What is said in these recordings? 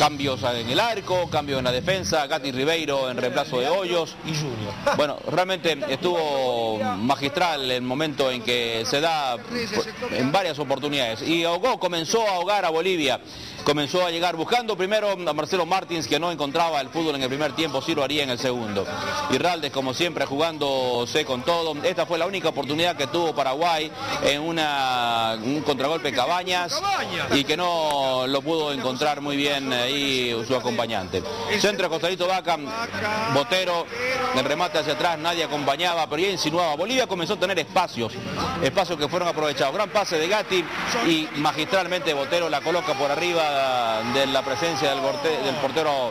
Cambios en el arco, cambios en la defensa, Gatti Ribeiro en reemplazo de Hoyos. Y Junior. Bueno, realmente estuvo magistral el momento en que se da en varias oportunidades. Y comenzó a ahogar a Bolivia. Comenzó a llegar buscando primero a Marcelo Martins, que no encontraba el fútbol en el primer tiempo, sí lo haría en el segundo. Y Raldes, como siempre, jugándose con todo. Esta fue la única oportunidad que tuvo Paraguay en un contragolpe de Cabañas y que no lo pudo encontrar muy bien ahí su acompañante. Centro de Costalito Vaca, Botero, el remate hacia atrás, nadie acompañaba, pero ya insinuaba. Bolivia comenzó a tener espacios que fueron aprovechados. Gran pase de Gatti y magistralmente Botero la coloca por arriba de la presencia del portero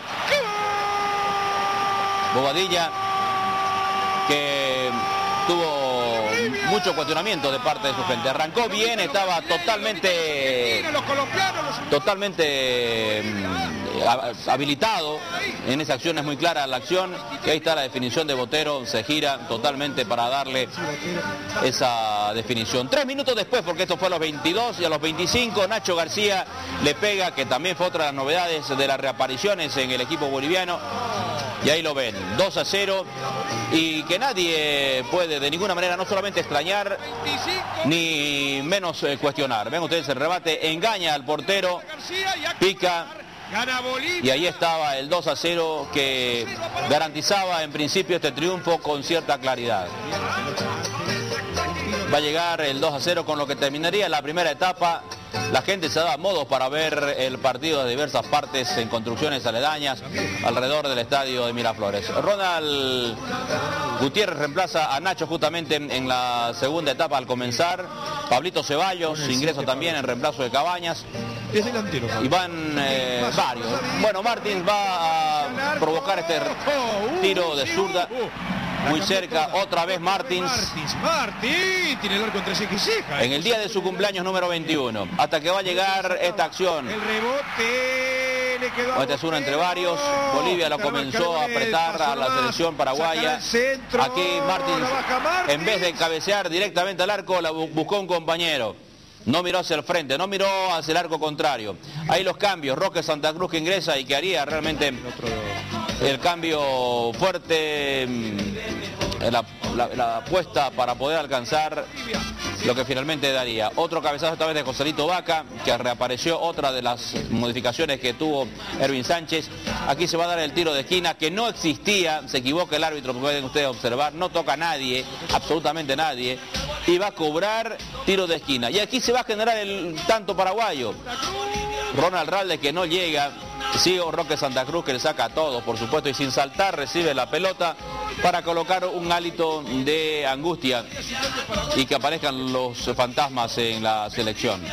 Bobadilla, que tuvo mucho cuestionamiento de parte de su gente. Arrancó bien, estaba totalmente habilitado. En esa acción es muy clara la acción, y ahí está la definición de Botero, se gira totalmente para darle esa definición. 3 minutos después, porque esto fue a los 22 y a los 25, Nacho García le pega, que también fue otra de las novedades de las reapariciones en el equipo boliviano. Y ahí lo ven, 2-0, y que nadie puede de ninguna manera no solamente extrañar, ni menos cuestionar. Ven ustedes el rebate, engaña al portero, pica, y ahí estaba el 2-0 que garantizaba en principio este triunfo con cierta claridad. Va a llegar el 2-0 con lo que terminaría la primera etapa. La gente se daba modos para ver el partido de diversas partes en construcciones aledañas alrededor del estadio de Miraflores. Ronald Gutiérrez reemplaza a Nacho justamente en la segunda etapa al comenzar. Pablito Ceballos ingresa también en reemplazo de Cabañas. Es delantero. Y van varios. Bueno, Martins va a provocar este tiro de zurda. Muy cerca, otra vez Martins. Martins tiene el arco entre ceja y ceja. En el día de su cumpleaños número 21. Hasta que va a llegar esta acción. El rebote le quedó. Esta es una entre varios. Bolivia lo comenzó a apretar a la selección paraguaya. Aquí Martins, en vez de cabecear directamente al arco, la buscó un compañero. No miró hacia el frente, no miró hacia el arco contrario. Ahí los cambios. Roque Santa Cruz que ingresa y que haría realmente el cambio fuerte, la apuesta para poder alcanzar lo que finalmente daría. Otro cabezazo esta vez de Joselito Vaca, que reapareció, otra de las modificaciones que tuvo Erwin Sánchez. Aquí se va a dar el tiro de esquina, que no existía, se equivoca el árbitro, pueden ustedes observar, no toca a nadie, absolutamente nadie, y va a cobrar tiro de esquina. Y aquí se va a generar el tanto paraguayo. Ronald Raldes, que no llega, sigue Roque Santa Cruz, que le saca a todos, por supuesto, y sin saltar recibe la pelota para colocar un hálito de angustia y que aparezcan los fantasmas en la selección.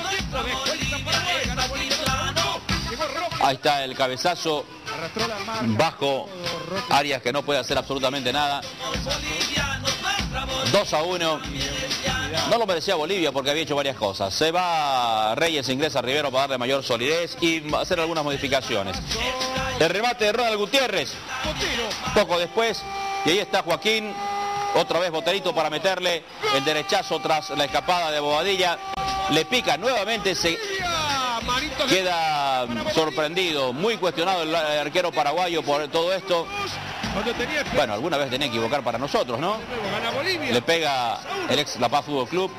Ahí está el cabezazo bajo Arias, que no puede hacer absolutamente nada. 2-1. No lo merecía Bolivia porque había hecho varias cosas. Se va Reyes, ingresa Rivero para darle mayor solidez y hacer algunas modificaciones. El remate de Ronald Gutiérrez. Poco después. Y ahí está Joaquín. Otra vez Boterito para meterle el derechazo tras la escapada de Bobadilla. Le pica nuevamente. Se queda sorprendido. Muy cuestionado el arquero paraguayo por todo esto. Bueno, alguna vez tenía que equivocar para nosotros, ¿no? Le pega el ex La Paz Fútbol Club.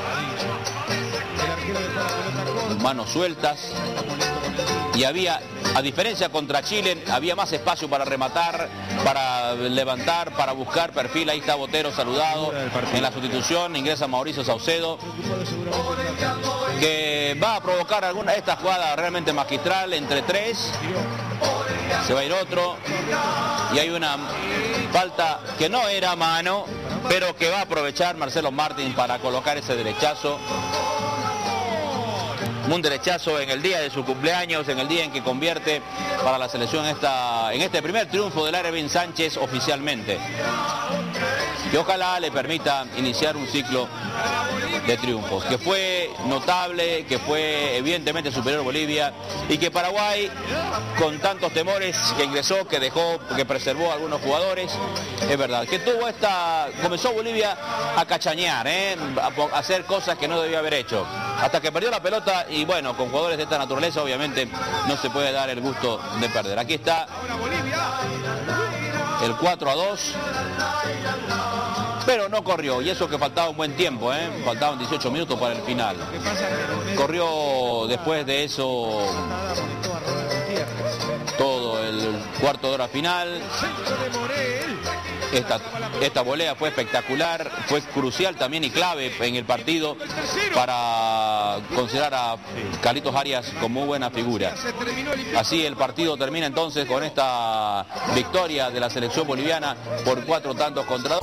Manos sueltas. Y había, a diferencia contra Chile, había más espacio para rematar, para levantar, para buscar perfil. Ahí está Botero saludado en la sustitución. Ingresa Mauricio Saucedo, que va a provocar esta jugada realmente magistral entre tres. Se va a ir otro. Y hay una falta que no era mano, pero que va a aprovechar Marcelo Martins para colocar ese derechazo. Un derechazo en el día de su cumpleaños, en el día en que convierte para la selección en este primer triunfo del Erwin Sánchez oficialmente. Y ojalá le permita iniciar un ciclo de triunfos, que fue notable, que fue evidentemente superior a Bolivia, y que Paraguay, con tantos temores que ingresó, que dejó, que preservó a algunos jugadores, es verdad, que comenzó Bolivia a cachañar, a hacer cosas que no debía haber hecho. hasta que perdió la pelota, y bueno, con jugadores de esta naturaleza obviamente no se puede dar el gusto de perder. Aquí está el 4-2, pero no corrió, y eso que faltaba un buen tiempo, faltaban 18 minutos para el final. Corrió después de eso todo el cuarto de hora final. Esta volea fue espectacular, fue crucial también y clave en el partido para considerar a Carlitos Arias como buena figura. Así el partido termina entonces con esta victoria de la selección boliviana por 4 tantos contra 2.